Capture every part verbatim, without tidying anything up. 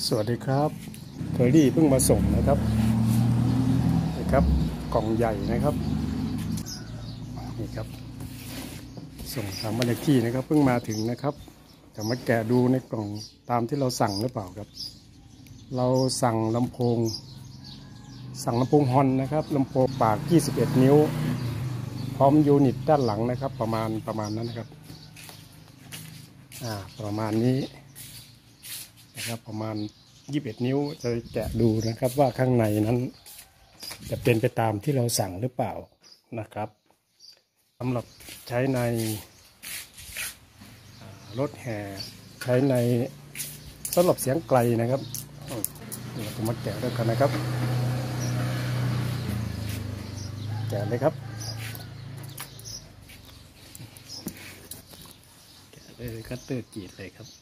สวัสดีครับเคอรี่เพิ่งมาส่งนะครับนะครับกล่องใหญ่นะครับนี่ครับส่งตามบ้านเลขที่นะครับเพิ่งมาถึงนะครับจะมาแกะดูในกล่องตามที่เราสั่งหรือเปล่าครับเราสั่งลำโพงสั่งลำโพงฮอนนะครับลำโพงปากยี่สิบเอ็ดนิ้วพร้อมยูนิตด้านหลังนะครับประมาณประมาณนั้นนะครับอ่าประมาณนี้นะครับประมาณยี่สิบเอ็ดนิ้วจะแกะดูนะครับว่าข้างในนั้นจะเป็นไปตามที่เราสั่งหรือเปล่านะครับสำหรับใช้ในรถแห่ใช้ในสำหรับเสียงไกลนะครับเราจะมาแกะด้วยกันนะครับแกะเลยครับแกะเลยคัตเตอร์กรีดเลยครับ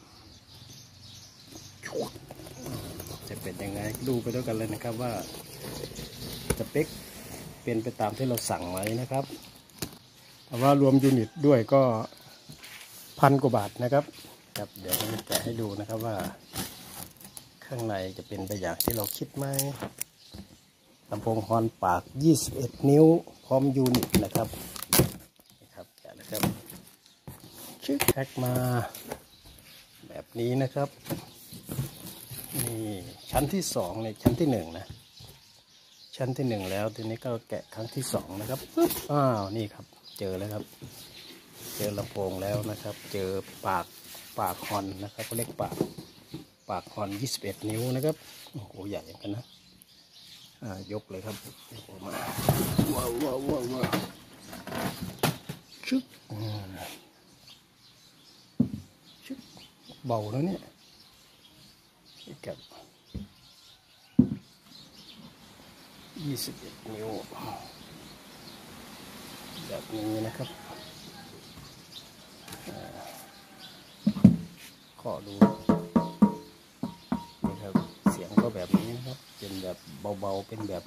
จะเป็นยังไงดูไปด้วยกันเลยนะครับว่าสเปคเป็นไปตามที่เราสั่งไว้นะครับแต่ว่ารวมยูนิตด้วยก็พันกว่าบาทนะครับครับเดี๋ยวจะแกะให้ดูนะครับว่าข้างในจะเป็นไปอย่างที่เราคิดไหมลำโพงฮอนปากยี่สิบเอ็ดนิ้วพร้อมยูนิตนะครับนะครับแกะนะครับชึกแพ็คมาแบบนี้นะครับนี่ชั้นที่สองในชั้นที่หนึ่งนะชั้นที่หนึ่งแล้วทีนี้ก็แกะครั้งที่สองนะครับปึ๊บอ้าวนี่ครับเจอแล้วครับเจอลำโพงแล้วนะครับเจอปากปากฮอนนะครับเขาเรียกปากปากฮอนยี่สิบเอ็ดนิ้วนะครับโอ้โหใหญ่เหมือนกันนะอ่ายกเลยครับยกออกมาว้าวว้าวว้าวว้าวชึกชึกเบาแล้วเนี่ยกับยี่สิบเอ็ดนิ้วแบบนี้นะครับขอดูนี่ครับเสียงก็แบบนี้นะครับเป็นแบบเบาๆเป็นแบบ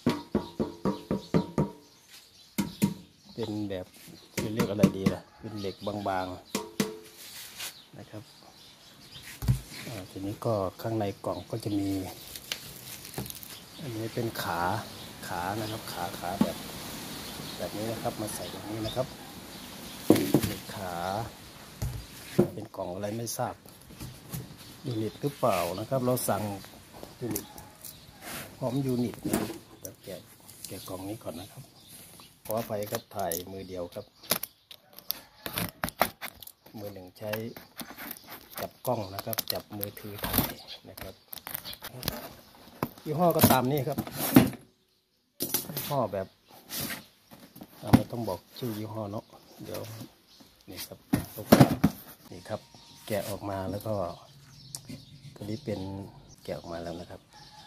เป็นแบบจะเรียกอะไรดีล่ะเป็นเหล็กบางๆนะครับทีนี้ก็ข้างในกล่องก็จะมีอันนี้เป็นขาขานะครับขาขาแบบแบบนี้นะครับมาใส่ตรงนี้นะครับเป็นขาเป็นกล่องอะไรไม่ทราบยูนิตหรือเปล่านะครับเราสั่งยูนิตพร้อมยูนิตนะครับจะแกะแกะกล่องนี้ก่อนนะครับขออภัยครับถ่ายมือเดียวครับมือหนึ่งใช้จับกล้องนะครับจับมือถือถ่ายนะครับยี่ห้อก็ตามนี้ครับยี่ห้อแบบไม่ต้องบอกชื่อยี่ห้อเนาะเดี๋ยวนี่ครับนี่ครับแกะออกมาแล้วก็ตัวนี้เป็นแกะออกมาแล้วนะครับ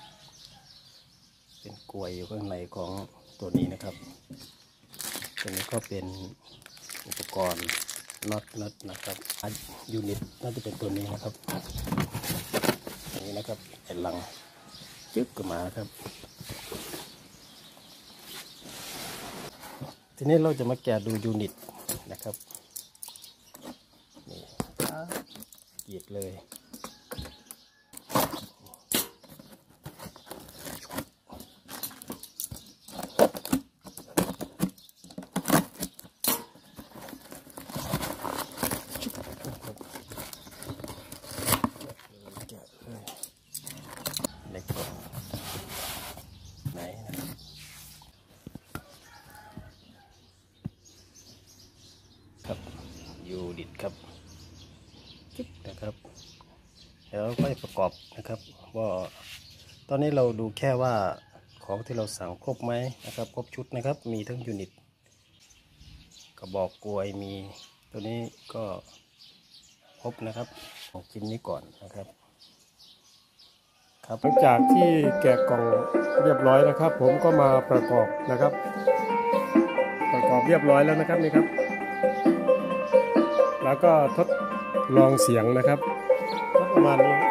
เป็นกลวยอยู่ข้างในของตัวนี้นะครับตัวนี้ก็เป็นอุปกรณ์น็อตน็อตนะครับยูนิตน่าจะเป็นตัวนี้นะครับอย่างนี้นะครับเป็นลังจึ๊กขึ้นมาครับทีนี้เราจะมาแกะดูยูนิตนะครับนี่กรีดเลยยูนิตครับจิ๊บนะครับแล้วก็ประกอบนะครับว่าตอนนี้เราดูแค่ว่าของที่เราสั่งครบไหมนะครับครบชุดนะครับมีทั้งยูนิตกระบอกกลวยมีตัวนี้ก็ครบนะครับของชิ้นนี้ก่อนนะครับครับหลังจากที่แกะกล่องเรียบร้อยนะครับ ผมก็มาประกอบนะครับประกอบเรียบร้อยแล้วนะครับนี่ครับแล้วก็ทดลองเสียงนะครับประมาณนี้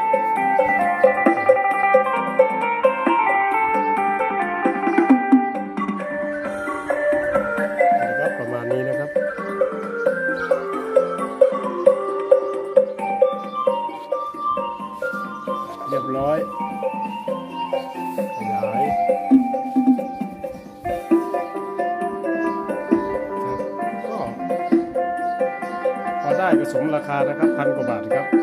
นะครับประมาณนี้นะครับเรียบร้อยขยายก็พอได้ก็สมราคานะครับพันกว่าบาทครับ